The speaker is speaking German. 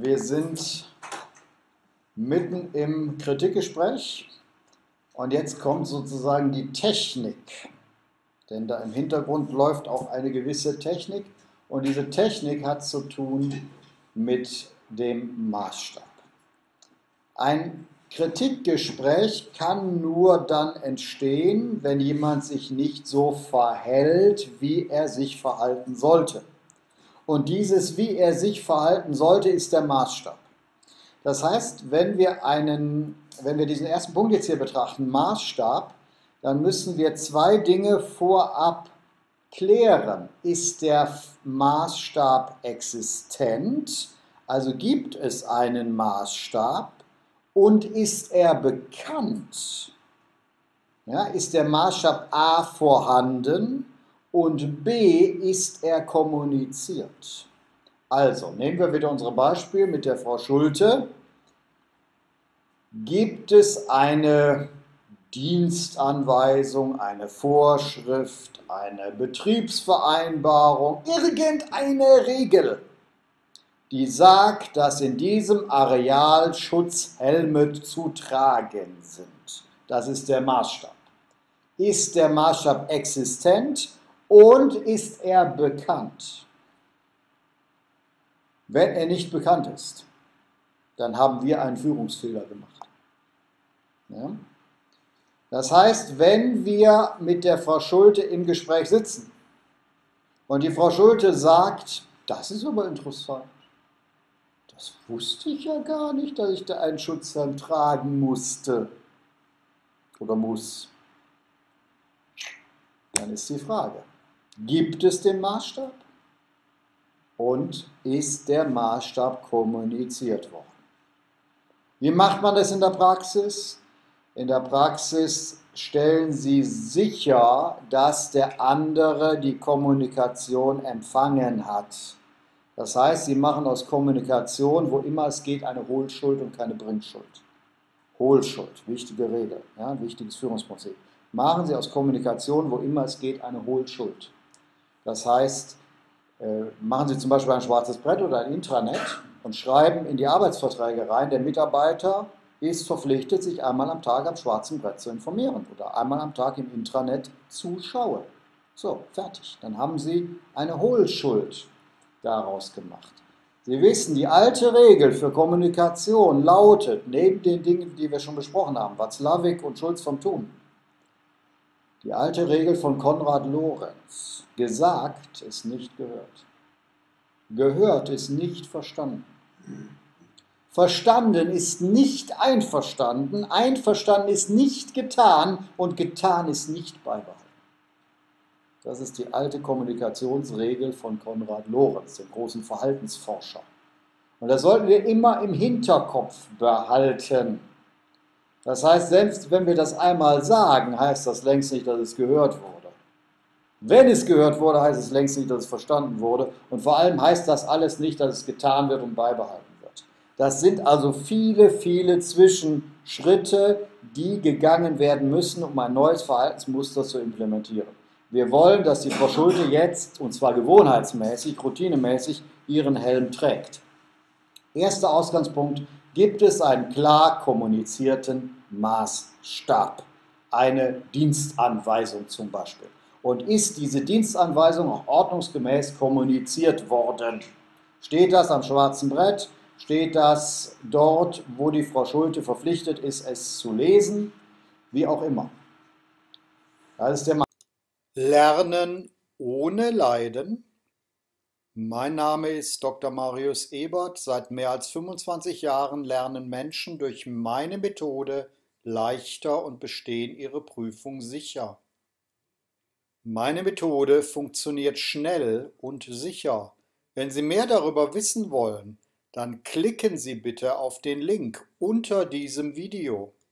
Wir sind mitten im Kritikgespräch und jetzt kommt sozusagen die Technik. Denn da im Hintergrund läuft auch eine gewisse Technik und diese Technik hat zu tun mit dem Maßstab. Ein Kritikgespräch kann nur dann entstehen, wenn jemand sich nicht so verhält, wie er sich verhalten sollte. Und dieses, wie er sich verhalten sollte, ist der Maßstab. Das heißt, wenn wir diesen ersten Punkt jetzt hier betrachten, Maßstab, dann müssen wir zwei Dinge vorab klären. Ist der Maßstab existent? Also gibt es einen Maßstab? Und ist er bekannt? Ja, ist der Maßstab A vorhanden? Und B, ist er kommuniziert? Also, nehmen wir wieder unser Beispiel mit der Frau Schulte. Gibt es eine Dienstanweisung, eine Vorschrift, eine Betriebsvereinbarung, irgendeine Regel, die sagt, dass in diesem Areal Schutzhelme zu tragen sind? Das ist der Maßstab. Ist der Maßstab existent und ist er bekannt? Wenn er nicht bekannt ist, dann haben wir einen Führungsfehler gemacht. Ja? Das heißt, wenn wir mit der Frau Schulte im Gespräch sitzen und die Frau Schulte sagt, das ist aber interessant, das wusste ich ja gar nicht, dass ich da einen Schutzhelm tragen musste oder muss, dann ist die Frage, gibt es den Maßstab? Und ist der Maßstab kommuniziert worden? Wie macht man das in der Praxis? In der Praxis stellen Sie sicher, dass der andere die Kommunikation empfangen hat. Das heißt, Sie machen aus Kommunikation, wo immer es geht, eine Hohlschuld und keine Bringschuld. Hohlschuld, wichtige Regel, ja, wichtiges Führungsprinzip. Machen Sie aus Kommunikation, wo immer es geht, eine Hohlschuld. Das heißt, machen Sie zum Beispiel ein schwarzes Brett oder ein Intranet und schreiben in die Arbeitsverträge rein, der Mitarbeiter ist verpflichtet, sich einmal am Tag am schwarzen Brett zu informieren oder einmal am Tag im Intranet zu schauen. So, fertig. Dann haben Sie eine Hohlschuld daraus gemacht. Sie wissen, die alte Regel für Kommunikation lautet, neben den Dingen, die wir schon besprochen haben, Watzlawick und Schulz vom Thun, die alte Regel von Konrad Lorenz, gesagt ist nicht gehört. Gehört ist nicht verstanden. Verstanden ist nicht einverstanden, einverstanden ist nicht getan und getan ist nicht beibehalten. Das ist die alte Kommunikationsregel von Konrad Lorenz, dem großen Verhaltensforscher. Und das sollten wir immer im Hinterkopf behalten. Das heißt, selbst wenn wir das einmal sagen, heißt das längst nicht, dass es gehört wurde. Wenn es gehört wurde, heißt es längst nicht, dass es verstanden wurde. Und vor allem heißt das alles nicht, dass es getan wird und beibehalten wird. Das sind also viele, viele Zwischenschritte, die gegangen werden müssen, um ein neues Verhaltensmuster zu implementieren. Wir wollen, dass die Frau Schulte jetzt, und zwar gewohnheitsmäßig, routinemäßig, ihren Helm trägt. Erster Ausgangspunkt: Gibt es einen klar kommunizierten Maßstab? Eine Dienstanweisung zum Beispiel. Und ist diese Dienstanweisung auch ordnungsgemäß kommuniziert worden? Steht das am schwarzen Brett? Steht das dort, wo die Frau Schulte verpflichtet ist, es zu lesen? Wie auch immer. Das ist der Maßstab. Lernen ohne Leiden. Mein Name ist Dr. Marius Ebert. Seit mehr als 25 Jahren lernen Menschen durch meine Methode leichter und bestehen ihre Prüfung sicher. Meine Methode funktioniert schnell und sicher. Wenn Sie mehr darüber wissen wollen, dann klicken Sie bitte auf den Link unter diesem Video.